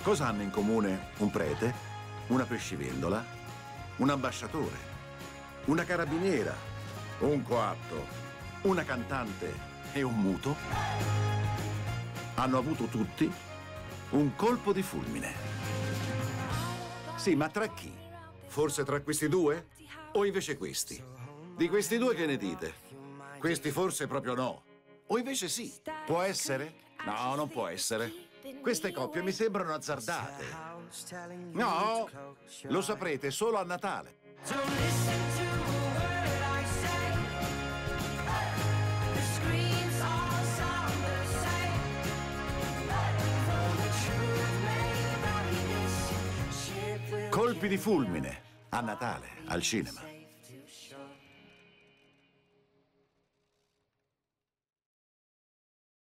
Cosa hanno in comune un prete, una pescivendola, un ambasciatore, una carabiniera, un coatto, una cantante e un muto? Hanno avuto tutti un colpo di fulmine. Sì, ma tra chi? Forse tra questi due? O invece questi? Di questi due che ne dite? Questi forse proprio no. O invece sì. Può essere? No, non può essere. Queste coppie mi sembrano azzardate. No, lo saprete solo a Natale. Colpi di fulmine a Natale al cinema.